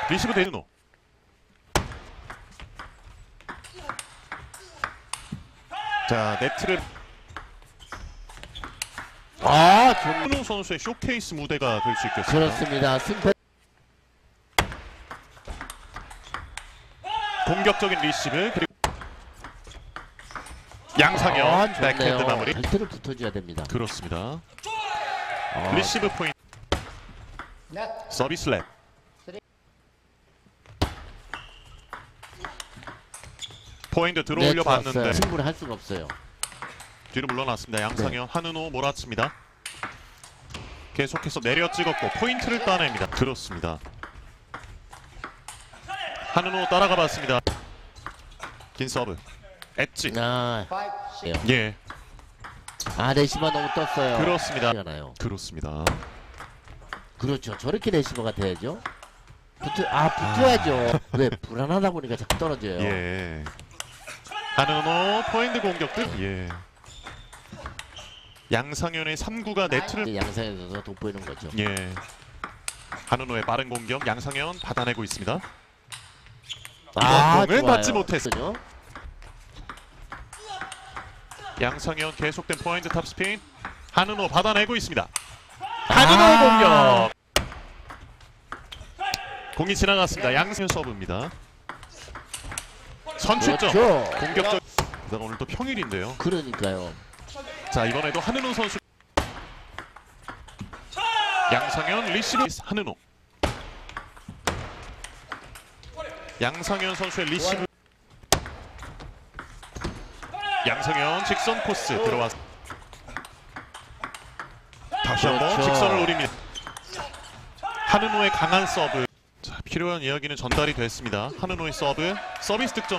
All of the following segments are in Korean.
리시브 데누노. 자, 네트를 좋네. 한우 선수의 쇼케이스 무대가 될 수 있겠습니다. 그렇습니다. 승패. 공격적인 리시브 그리고 양상현 백핸드 마무리. 발트를 붙어줘야 됩니다. 그렇습니다. 리시브 포인트. 서비스 랩. 포인트 들어올려 봤는데 승부를 할 수가 없어요. 뒤로 물러났습니다. 양상현 한은호 몰아칩니다. 계속해서 내려 찍었고 포인트를 따냅니다. 그렇습니다. 한은호 따라가 봤습니다. 긴 서브 엣지. 예, 레시버 너무 떴어요. 그렇습니다. 나요. 그렇습니다. 그렇죠. 저렇게 레시버가 돼야죠. 붙어야죠. 왜 불안하다 보니까 자꾸 떨어져요. 예. 한은호 포인트 공격들. 예. 양상현의 3구가 네트를. 양상현 선수가 돋보이는 거죠. 예. 한은호의 빠른 공격 양상현 받아내고 있습니다. 이번 공을 받지 못했어요. 양상현 계속된 포인트 탑스핀. 한은호 받아내고 있습니다. 한은호의 공격. 공이 지나갔습니다. 양상현 서브입니다. 선취점. 그렇죠. 공격적. 오늘 또 평일인데요. 그러니까요. 자, 이번에도 한은호 선수. 양상현 리시브. 한은호. 양상현 선수의 리시브. 양상현 직선 코스 들어와서 다시 한번 직선을 노립니다. 한은호의 강한 서브. 자, 필요한 이야기는 전달이 됐습니다. 한은호의 서브 서비스 득점.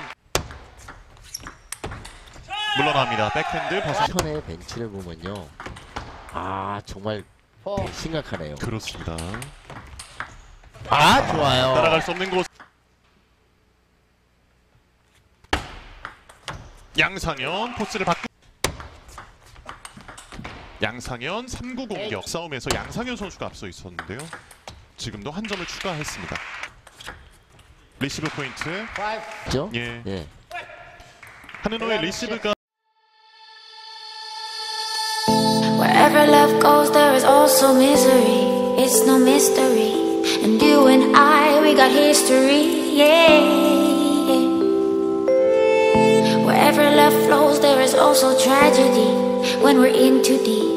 물러납니다. 백핸드 벗어. 현의 벤치를 보면요. 정말 심각하네요. 그렇습니다. 좋아요. 따라갈 수 없는 곳. 양상현 포스를 바꾸. 양상현 3구 공격 싸움에서 양상현 선수가 앞서 있었는데요. 지금도 한 점을 추가했습니다. 리시브 포인트. 그렇죠? 예. 한은호의 리시브가. Wherever love goes, there is also misery. It's no mystery. And you and I, we got history. Yeah. Wherever love flows, there is also tragedy. When we're in too deep.